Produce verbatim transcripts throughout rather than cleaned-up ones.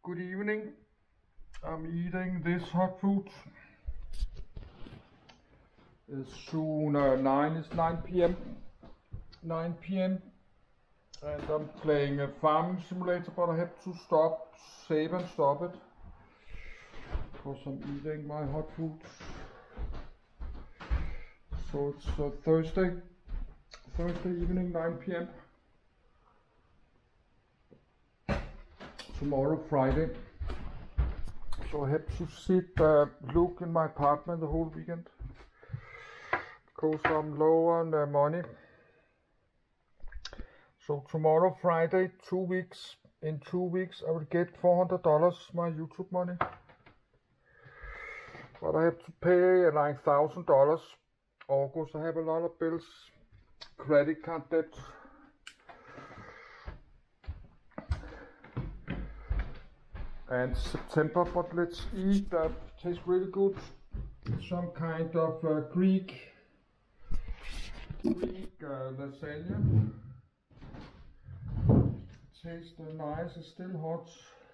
Good evening. I'm eating this hot food. It's soon uh, nine. It's nine p m nine p m and I'm playing a farming simulator, but I have to stop, save and stop it because I'm eating my hot food. So it's uh, Thursday, Thursday evening, nine p m Tomorrow, Friday. So I have to sit, uh, look in my apartment the whole weekend because I'm low on uh, money. So tomorrow, Friday, two weeks. In two weeks, I will get four hundred dollars my YouTube money. But I have to pay uh, like one thousand dollars August. I have a lot of bills, credit card debt. And September, but let's eat. That tastes really good. Some kind of uh, Greek, Greek uh, lasagna. Tastes uh, nice. It's still hot.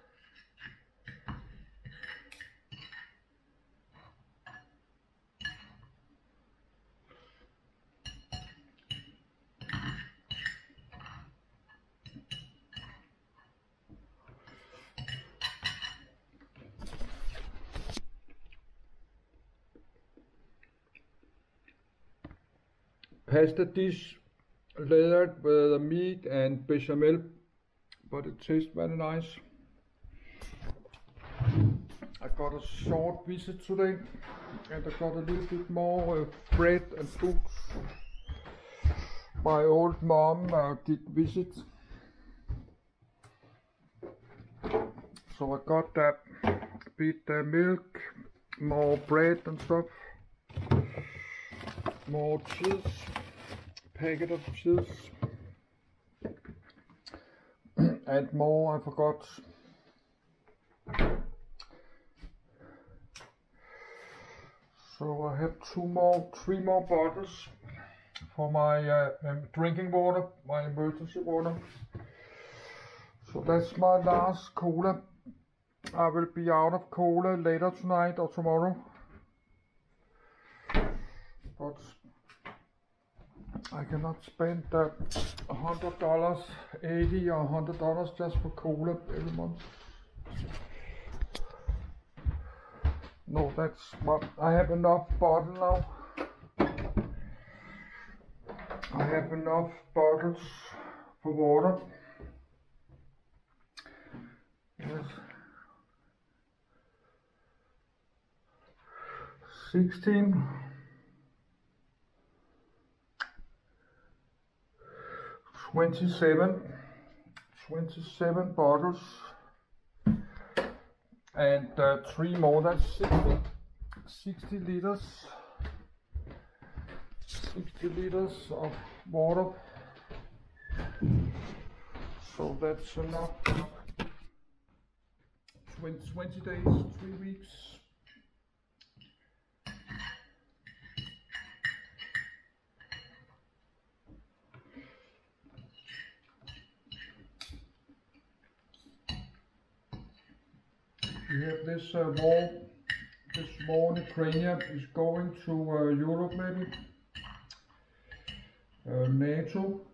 Pasta dish layered with meat and bechamel, but it tastes very nice. I got a short visit today, and I got a little bit more uh, bread and food. My old mom uh, did visit, so I got that bit uh, milk, more bread and stuff, more cheese. Packet of cheese and more I forgot. So I have two more, three more bottles for my uh, um, drinking water, my emergency water. So that's my last cola. I will be out of cola later tonight or tomorrow. But I cannot spend uh, one hundred dollars, eighty or one hundred dollars just for cola every month. No, that's what I have enough bottle now. I have enough bottles for water. Yes. sixteen. twenty-seven, twenty-seven bottles, and uh, three more. That's sixty, sixty liters, sixty liters of water. So that's enough. twenty, twenty days, three weeks. We have this uh, war, this war in Ukraine is going to uh, Europe maybe, uh, NATO.